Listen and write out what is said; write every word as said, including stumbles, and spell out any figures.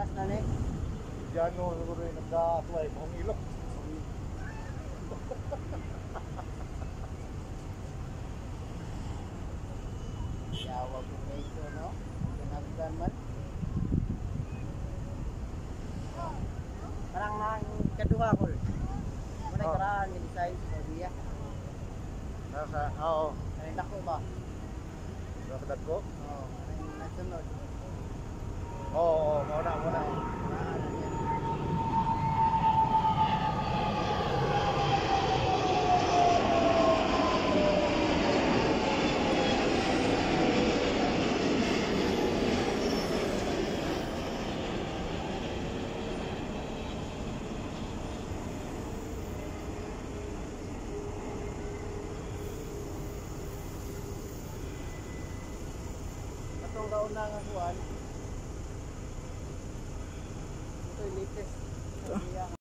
Taas na ni. Diyan no, siguro yung nagka-apply kung ilok. Yawa ko kayo, no? Pinagdan man. Parang nang kaduha ko. Muna Oh. karaan yung design sa diya. Nasa, oo. Kanina ko ba? Nasa dag ko? Oo. Kanina nasunod. Oo, oo, mauna, mauna. Karaan na yan. Itong kauna nga kuwan. Ito yung latest. Ito.